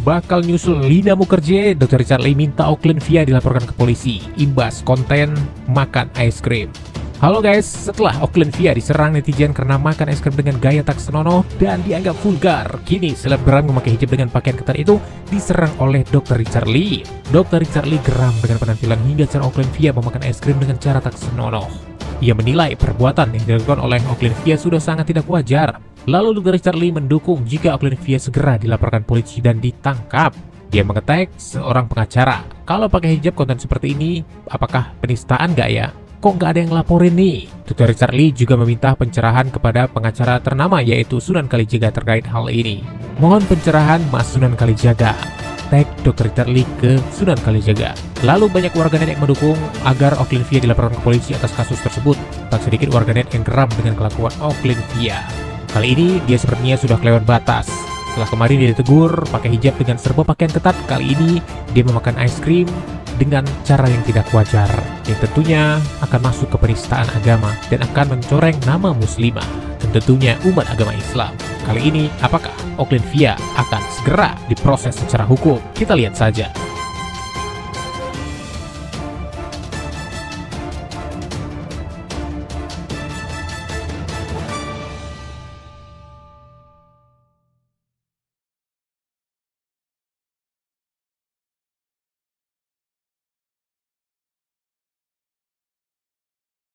bakal nyusul Lina Mukherjee. Dr. Richard Lee minta Auckland-Via dilaporkan ke polisi imbas konten makan es krim. Halo guys, setelah Auckland-Via diserang netizen karena makan es krim dengan gaya tak senonoh dan dianggap vulgar, kini selebgram memakai hijab dengan pakaian ketat itu diserang oleh Dr. Richard Lee. Dr. Richard Lee geram dengan penampilan hingga cara Auckland-Via memakan es krim dengan cara tak senonoh. Ia menilai perbuatan yang dilakukan oleh Auckland-Via sudah sangat tidak wajar. Lalu Dr. Richard Lee mendukung jika Auckland-Via segera dilaporkan polisi dan ditangkap. Dia mengetek seorang pengacara, kalau pakai hijab konten seperti ini, apakah penistaan gak ya? Kok nggak ada yang laporin nih? Dr. Richard Lee juga meminta pencerahan kepada pengacara ternama yaitu Sunan Kalijaga terkait hal ini. Mohon pencerahan Mas Sunan Kalijaga. Tag Dr. Richard Lee ke Sunan Kalijaga. Lalu banyak warganet yang mendukung agar Auckland-Via dilaporkan ke polisi atas kasus tersebut. Tak sedikit warganet yang geram dengan kelakuan Auckland-Via. Kali ini dia sepertinya sudah kelewat batas. Setelah kemarin dia ditegur pakai hijab dengan serba pakaian ketat, kali ini dia memakan es krim dengan cara yang tidak wajar, yang tentunya akan masuk ke penistaan agama dan akan mencoreng nama muslimah dan tentunya umat agama Islam. Kali ini apakah Auckland-Via akan segera diproses secara hukum? Kita lihat saja.